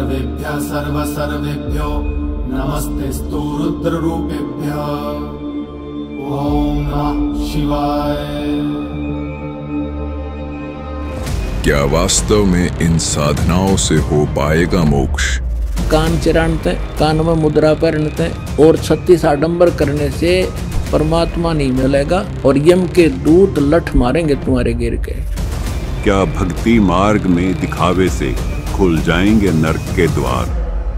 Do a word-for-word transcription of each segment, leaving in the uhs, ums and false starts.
सर्वेभ्यः सर्व सर्वेभ्यो नमस्तेस्तु रुद्ररूपेभ्यः। ओम नमः शिवाय। क्या वास्तव में इन साधनाओं से हो पाएगा मोक्ष? कान चिरानते, कान में मुद्रा पहनते और छत्तीस आडंबर करने से परमात्मा नहीं मिलेगा और यम के दूत लठ मारेंगे तुम्हारे गिर के। क्या भक्ति मार्ग में दिखावे से खुल जाएंगे नरक के द्वार?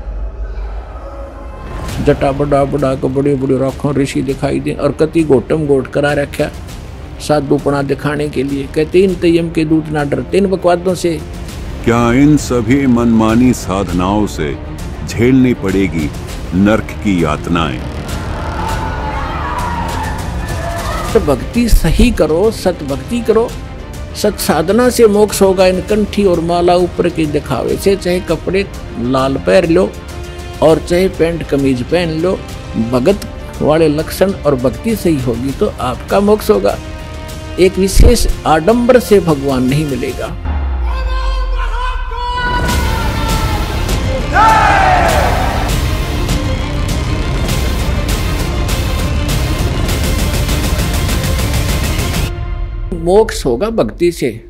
जटा बड़ा बड़ा को बड़ी बड़ी रखो ऋषि दिखाई दे और कति गोटम गोट करा रखा साधुपना दिखाने के लिए। कहते इन यम के दूत ना डरते इन बकवादों से। क्या इन सभी मनमानी साधनाओं से झेलनी पड़ेगी नरक की यातनाएं? तो भक्ति सही करो, सत भक्ति करो, सत साधना से मोक्ष होगा। इन कंठी और माला ऊपर की दिखावे से, चाहे कपड़े लाल पहन लो और चाहे पैंट कमीज पहन लो, भगत वाले लक्षण और भक्ति सही होगी तो आपका मोक्ष होगा। एक विशेष आडंबर से भगवान नहीं मिलेगा। मोक्ष होगा भक्ति से।